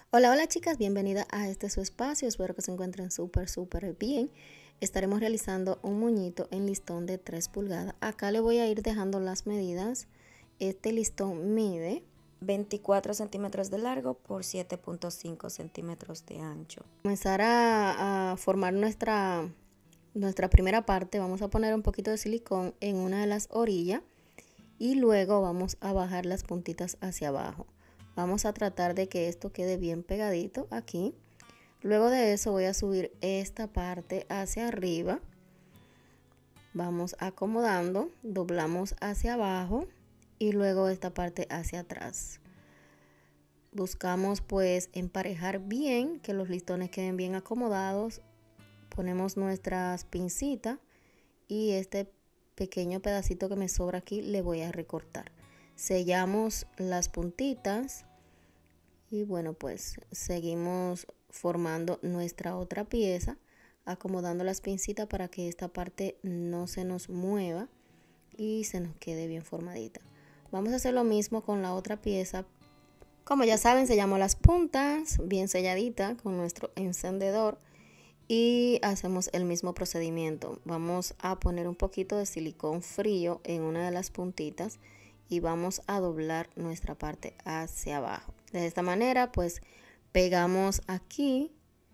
Hola, hola chicas, bienvenida a este su espacio, espero que se encuentren súper bien. Estaremos realizando un moñito en listón de 3 pulgadas. Acá le voy a ir dejando las medidas. Este listón mide 24 centímetros de largo por 7.5 centímetros de ancho. Comenzar a formar nuestra primera parte. Vamos a poner un poquito de silicón en una de las orillas y luego vamos a bajar las puntitas hacia abajo. Vamos a tratar de que esto quede bien pegadito aquí. Luego de eso voy a subir esta parte hacia arriba. Vamos acomodando, doblamos hacia abajo y luego esta parte hacia atrás. Buscamos pues emparejar bien, que los listones queden bien acomodados. Ponemos nuestras pincitas y este pequeño pedacito que me sobra aquí le voy a recortar. Sellamos las puntitas y bueno, pues seguimos formando nuestra otra pieza, acomodando las pincitas para que esta parte no se nos mueva y se nos quede bien formadita. Vamos a hacer lo mismo con la otra pieza. Como ya saben, sellamos las puntas bien selladita con nuestro encendedor y hacemos el mismo procedimiento. Vamos a poner un poquito de silicón frío en una de las puntitas y vamos a doblar nuestra parte hacia abajo. De esta manera pues pegamos aquí,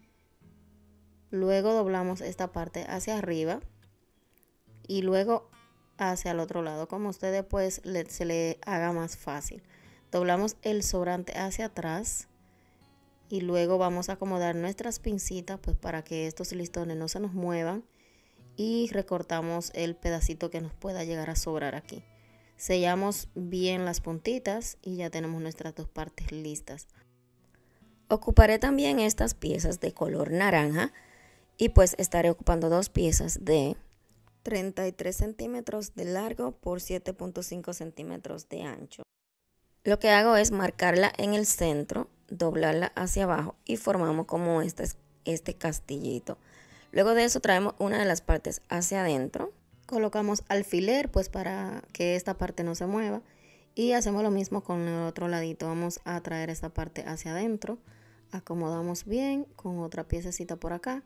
luego doblamos esta parte hacia arriba y luego hacia el otro lado, como a ustedes pues se le haga más fácil. Doblamos el sobrante hacia atrás y luego vamos a acomodar nuestras pincitas pues para que estos listones no se nos muevan y recortamos el pedacito que nos pueda llegar a sobrar aquí. Sellamos bien las puntitas y ya tenemos nuestras dos partes listas. Ocuparé también estas piezas de color naranja y pues estaré ocupando dos piezas de 33 centímetros de largo por 7.5 centímetros de ancho. Lo que hago es marcarla en el centro, doblarla hacia abajo y formamos como este castillito. Luego de eso traemos una de las partes hacia adentro. Colocamos alfiler pues para que esta parte no se mueva y hacemos lo mismo con el otro ladito. Vamos a traer esta parte hacia adentro, acomodamos bien con otra piececita por acá.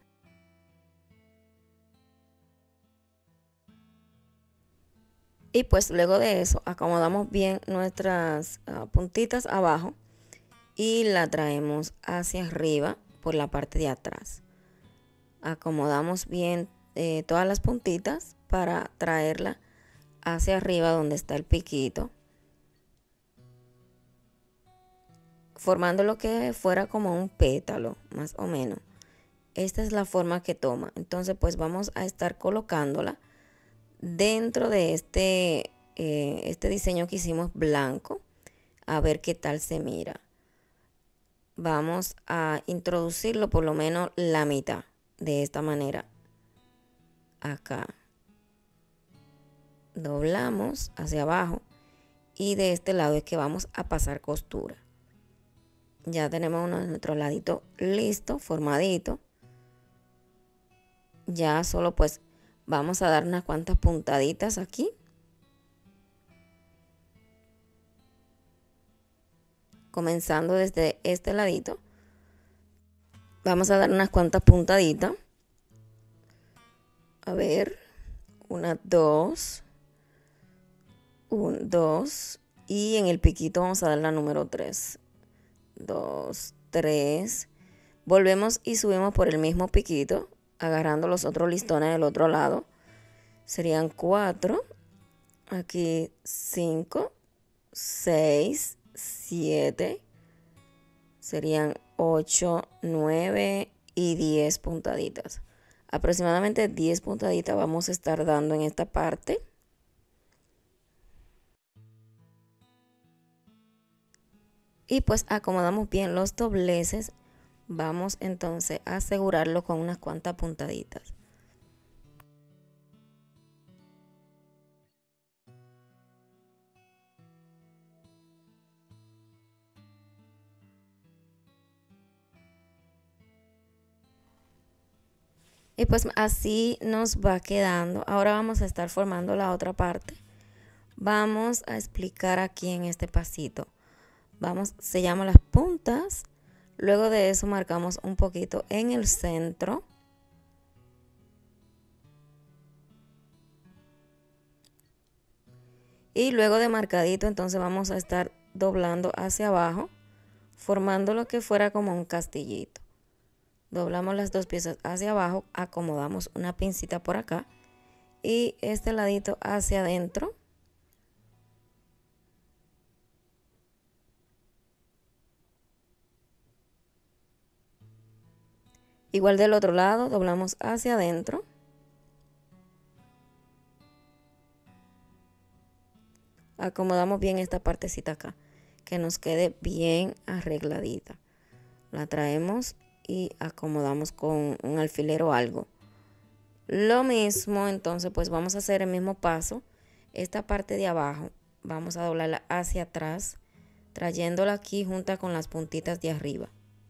Y pues luego de eso acomodamos bien nuestras puntitas abajo y la traemos hacia arriba por la parte de atrás. Acomodamos bien todas las puntitas para traerla hacia arriba donde está el piquito, formando lo que fuera como un pétalo más o menos. Esta es la forma que toma. Entonces pues vamos a estar colocándola dentro de este diseño que hicimos blanco, a ver qué tal se mira. Vamos a introducirlo por lo menos la mitad de esta manera. Acá doblamos hacia abajo y de este lado es que vamos a pasar costura. Ya tenemos uno de nuestro ladito listo, formadito. Ya solo pues vamos a dar unas cuantas puntaditas aquí. Comenzando desde este ladito. Vamos a dar unas cuantas puntaditas. A ver, una, dos, un, dos. Y en el piquito vamos a dar la número 3. 2, 3. Volvemos y subimos por el mismo piquito, agarrando los otros listones del otro lado. Serían 4. Aquí 5, 6, 7. Serían 8, 9 y 10 puntaditas. Aproximadamente 10 puntaditas vamos a estar dando en esta parte. Y pues acomodamos bien los dobleces. Vamos entonces a asegurarlo con unas cuantas puntaditas. Y pues así nos va quedando. Ahora vamos a estar formando la otra parte. Vamos a explicar aquí en este pasito. Sellamos las puntas, Luego de eso marcamos un poquito en el centro. Y luego de marcadito, entonces vamos a estar doblando hacia abajo, formando lo que fuera como un castillito. Doblamos las dos piezas hacia abajo, acomodamos una pincita por acá y este ladito hacia adentro. Igual del otro lado, doblamos hacia adentro. Acomodamos bien esta partecita acá, que nos quede bien arregladita. La traemos y acomodamos con un alfiler o algo. Lo mismo, entonces pues vamos a hacer el mismo paso. Esta parte de abajo vamos a doblarla hacia atrás, trayéndola aquí junta con las puntitas de arriba.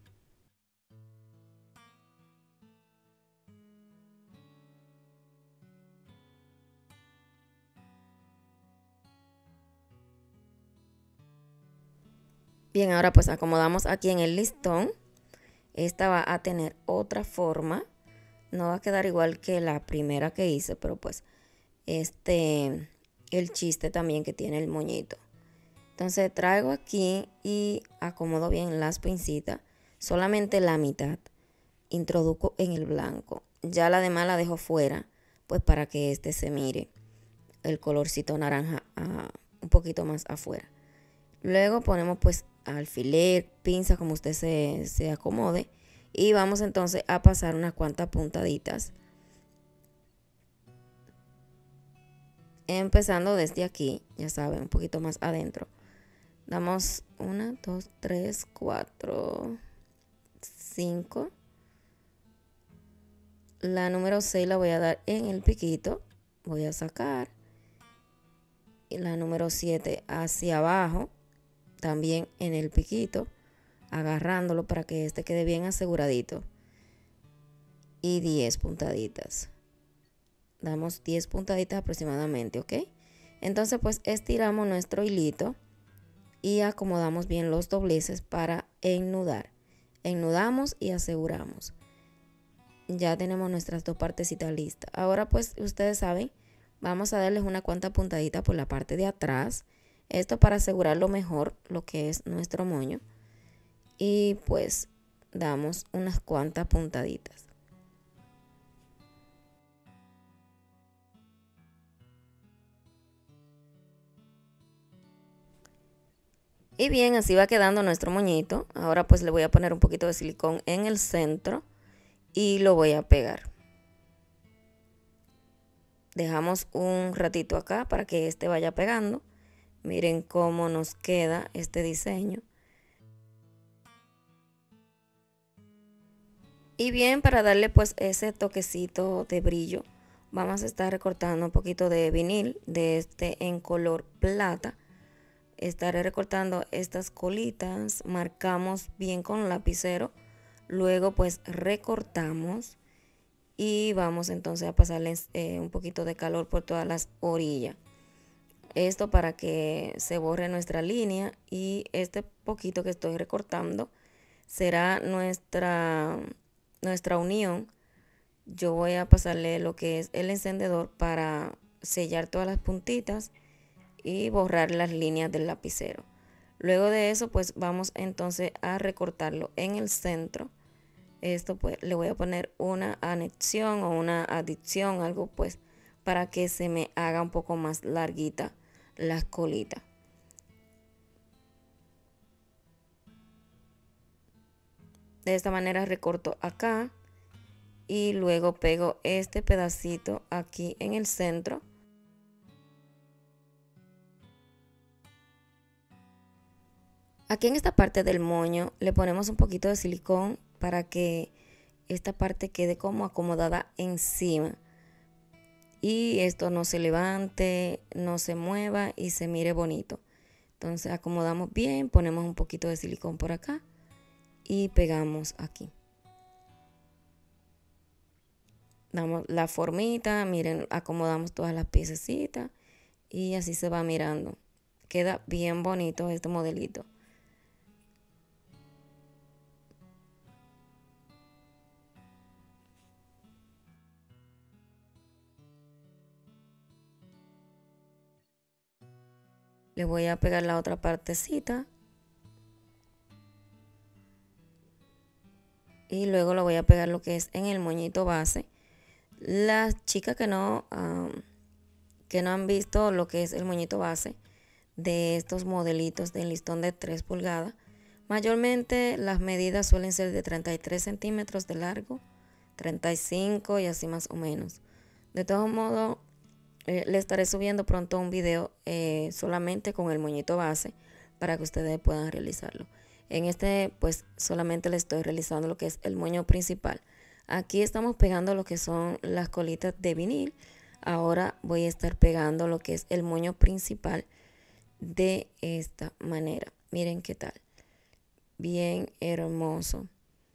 Bien, ahora pues acomodamos aquí en el listón. Esta va a tener otra forma. No va a quedar igual que la primera que hice, pero pues el chiste también que tiene el moñito. Entonces traigo aquí y acomodo bien las pincitas. Solamente la mitad introduzco en el blanco. Ya la demás la dejo fuera, pues para que se mire el colorcito naranja un poquito más afuera. Luego ponemos pues alfiler, pinza, como usted se acomode. Y vamos entonces a pasar unas cuantas puntaditas. Empezando desde aquí, ya saben, un poquito más adentro. Damos 1, 2, 3, 4, 5. La número 6 la voy a dar en el piquito. Voy a sacar. Y la número 7 hacia abajo, también en el piquito, agarrándolo para que quede bien aseguradito. Y 10 puntaditas. Damos 10 puntaditas aproximadamente, ¿ok? Entonces pues estiramos nuestro hilito y acomodamos bien los dobleces para ennudar. Ennudamos y aseguramos. Ya tenemos nuestras dos partecitas listas. Ahora pues ustedes saben, vamos a darles una cuanta puntadita por la parte de atrás. Esto para asegurarlo mejor lo que es nuestro moño. Y pues damos unas cuantas puntaditas. Y bien, así va quedando nuestro moñito. Ahora pues le voy a poner un poquito de silicón en el centro y lo voy a pegar. Dejamos un ratito acá para que vaya pegando. Miren cómo nos queda este diseño. Y bien, para darle pues ese toquecito de brillo, vamos a estar recortando un poquito de vinil de en color plata. Estaré recortando estas colitas, marcamos bien con el lapicero, luego pues recortamos y vamos entonces a pasarles un poquito de calor por todas las orillas. Esto para que se borre nuestra línea y este poquito que estoy recortando será nuestra unión. Yo voy a pasarle lo que es el encendedor para sellar todas las puntitas y borrar las líneas del lapicero. Luego de eso pues vamos entonces a recortarlo en el centro. Esto pues le voy a poner una anexión o una adición, algo pues para que se me haga un poco más larguita las colitas. De esta manera recorto acá y luego pego este pedacito aquí en el centro. Aquí en esta parte del moño le ponemos un poquito de silicón para que esta parte quede como acomodada encima y esto no se levante, no se mueva y se mire bonito. Entonces acomodamos bien, ponemos un poquito de silicón por acá y pegamos aquí. Damos la formita, miren, acomodamos todas las piececitas y así se va mirando. Queda bien bonito este modelito. Le voy a pegar la otra partecita. Y luego lo voy a pegar lo que es en el moñito base. Las chicas que no han visto lo que es el moñito base de estos modelitos de listón de 3 pulgadas, mayormente las medidas suelen ser de 33 centímetros de largo, 35 y así más o menos. De todos modos, le estaré subiendo pronto un video solamente con el moñito base para que ustedes puedan realizarlo. En este pues solamente le estoy realizando lo que es el moño principal. Aquí estamos pegando lo que son las colitas de vinil. Ahora voy a estar pegando lo que es el moño principal de esta manera. Miren qué tal. Bien hermoso.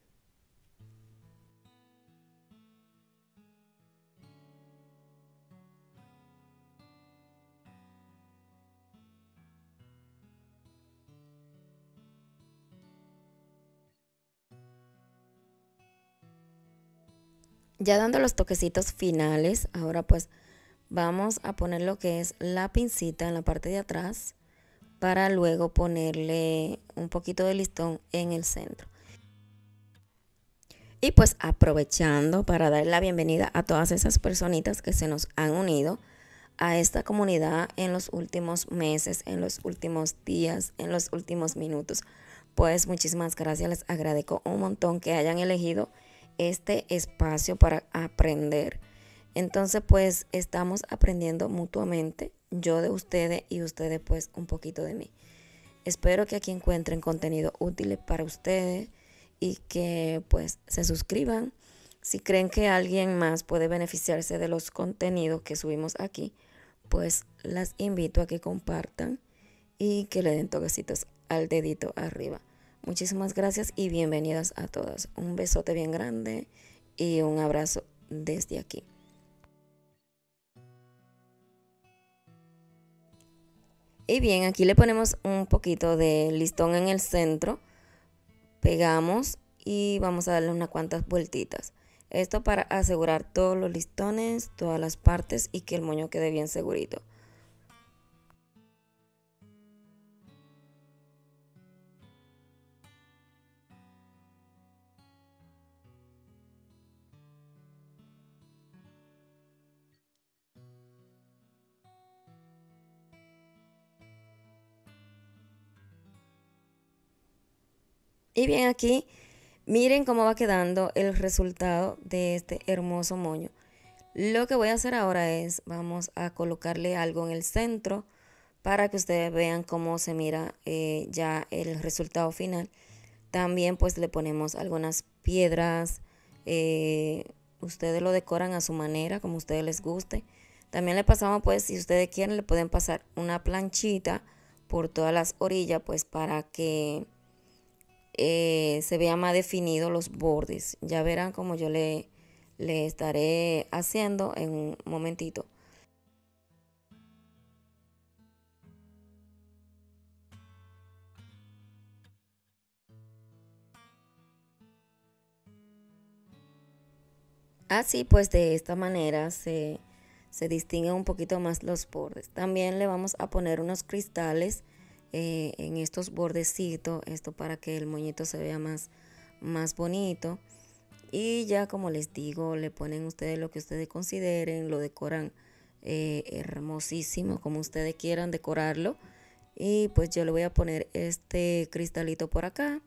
Ya dando los toquecitos finales, ahora pues vamos a poner lo que es la pincita en la parte de atrás para luego ponerle un poquito de listón en el centro. Y pues aprovechando para dar la bienvenida a todas esas personitas que se nos han unido a esta comunidad en los últimos meses, en los últimos días, en los últimos minutos. Pues muchísimas gracias, les agradezco un montón que hayan elegido este espacio para aprender. Entonces pues estamos aprendiendo mutuamente, yo de ustedes y ustedes pues un poquito de mí. Espero que aquí encuentren contenido útil para ustedes y que pues se suscriban. Si creen que alguien más puede beneficiarse de los contenidos que subimos aquí, pues las invito a que compartan y que le den toquecitos al dedito arriba. Muchísimas gracias y bienvenidas a todas. Un besote bien grande y un abrazo desde aquí. Y bien, aquí le ponemos un poquito de listón en el centro, pegamos y vamos a darle unas cuantas vueltitas. Esto para asegurar todos los listones, todas las partes y que el moño quede bien segurito. Y bien, aquí miren cómo va quedando el resultado de este hermoso moño. Lo que voy a hacer ahora es, vamos a colocarle algo en el centro para que ustedes vean cómo se mira ya el resultado final. También pues le ponemos algunas piedras, ustedes lo decoran a su manera, como a ustedes les guste. También le pasamos pues, si ustedes quieren, le pueden pasar una planchita por todas las orillas pues para que se vea más definido los bordes. Ya verán como yo le estaré haciendo en un momentito. Así pues de esta manera se distinguen un poquito más los bordes. También le vamos a poner unos cristales en estos bordecitos, esto para que el moñito se vea más bonito. Y ya como les digo, le ponen ustedes lo que ustedes consideren, lo decoran hermosísimo como ustedes quieran decorarlo. Y pues yo le voy a poner este cristalito por acá.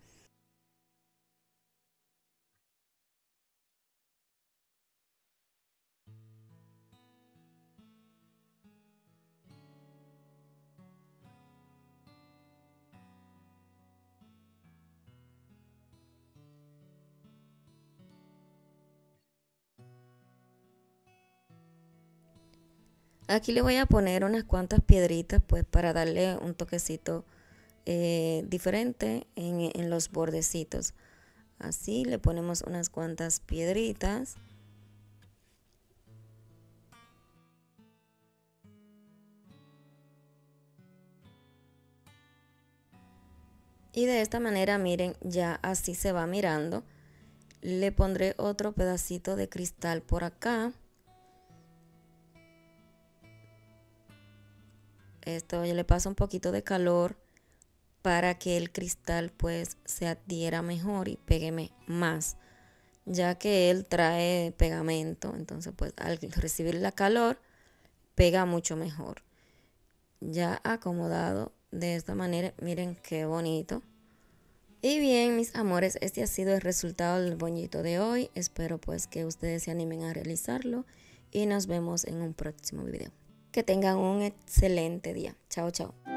Aquí le voy a poner unas cuantas piedritas pues para darle un toquecito diferente en los bordecitos. Así le ponemos unas cuantas piedritas. Y de esta manera, miren, ya así se va mirando. Le pondré otro pedacito de cristal por acá. Esto yo le paso un poquito de calor para que el cristal pues se adhiera mejor y pégueme más, ya que él trae pegamento, entonces pues al recibir la calor pega mucho mejor. Ya acomodado de esta manera, miren qué bonito. Y bien, mis amores, este ha sido el resultado del boñito de hoy. Espero pues que ustedes se animen a realizarlo y nos vemos en un próximo video. Que tengan un excelente día. Chao, chao.